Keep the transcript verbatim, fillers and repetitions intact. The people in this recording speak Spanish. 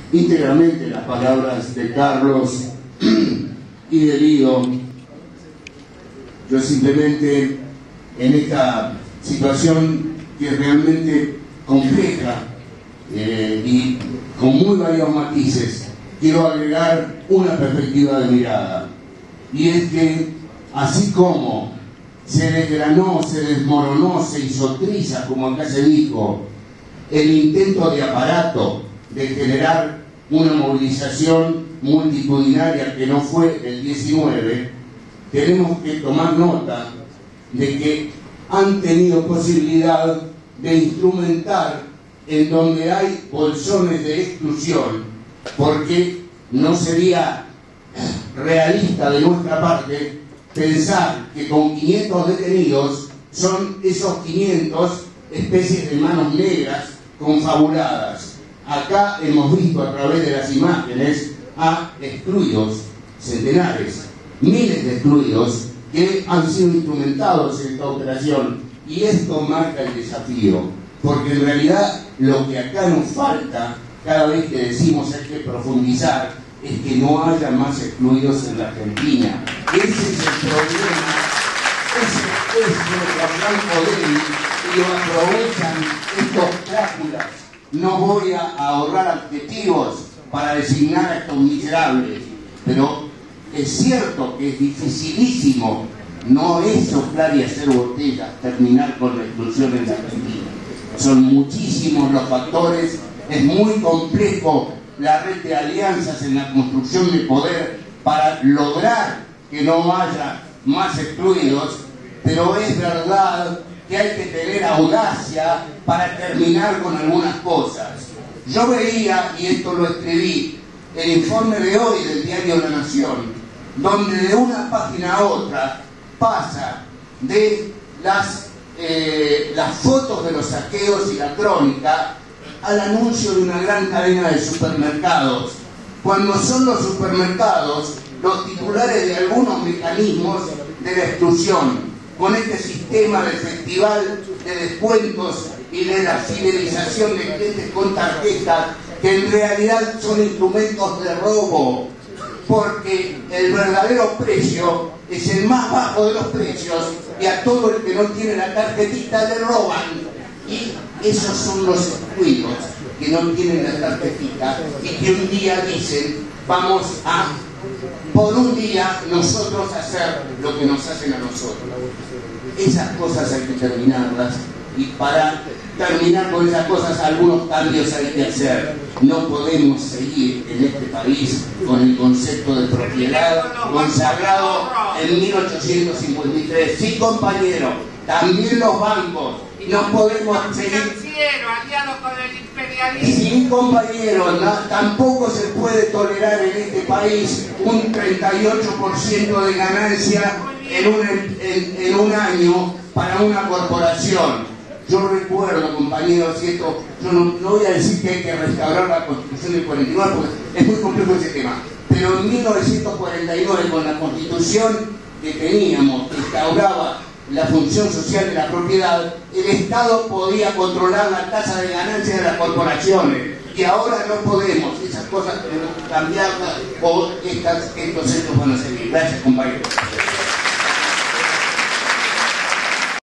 íntegramente las palabras de Carlos y de Lío. Yo simplemente, en esta situación que es realmente compleja eh, y con muy varios matices, quiero agregar una perspectiva de mirada, y es que así como se desgranó, se desmoronó, se hizo triza, como acá se dijo, el intento de aparato de generar una movilización multitudinaria que no fue el diecinueve, tenemos que tomar nota de que han tenido posibilidad de instrumentar en donde hay bolsones de exclusión, porque no sería realista de nuestra parte pensar que con quinientos detenidos son esos quinientos especies de manos negras confabuladas. Acá hemos visto a través de las imágenes a excluidos, centenares, miles de excluidos que han sido instrumentados en esta operación, y esto marca el desafío, porque en realidad lo que acá nos falta cada vez que decimos hay que profundizar es que no haya más excluidos en la Argentina. Ese es el problema, ese es nuestro blanco débil, y lo aprovechan estos crápulas. No voy a ahorrar adjetivos para designar a estos miserables, pero es cierto que es dificilísimo, no es soplar y hacer botellas, terminar con la exclusión en la Argentina. Son muchísimos los factores, es muy complejo la red de alianzas en la construcción de poder para lograr que no haya más excluidos, pero es verdad que hay que tener audacia para terminar con algunas cosas. Yo veía, y esto lo escribí, el informe de hoy del diario La Nación, donde de una página a otra pasa de las, eh, las fotos de los saqueos y la crónica al anuncio de una gran cadena de supermercados, cuando son los supermercados los titulares de algunos mecanismos de la exclusión, con este sistema de festival de descuentos y de la fidelización de clientes con tarjetas, que en realidad son instrumentos de robo, porque el verdadero precio es el más bajo de los precios, y a todo el que no tiene la tarjetita le roban. Y esos son los excluidos que no tienen la tarjetita y que un día dicen vamos a, por un día, nosotros hacer lo que nos hacen a nosotros. Esas cosas hay que terminarlas, y para terminar con esas cosas algunos cambios hay que hacer. No podemos seguir en este país con el concepto de propiedad consagrado en mil ochocientos cincuenta y tres. Sí, compañero, también los bancos. No podemos seguir con el imperialismo. Sí, compañero, no, tampoco se puede tolerar en este país un treinta y ocho por ciento de ganancia en un, en, en un año para una corporación. Yo recuerdo, compañeros, y esto, yo no, no voy a decir que hay que restaurar la Constitución del cuarenta y nueve, porque es muy complejo ese tema, pero en mil novecientos cuarenta y nueve, con la Constitución que teníamos, que instauraba la función social de la propiedad, el Estado podía controlar la tasa de ganancia de las corporaciones, y ahora no podemos. Esas cosas tenemos que cambiarlas, o estas, estos hechos van a seguir. Gracias, compañeros.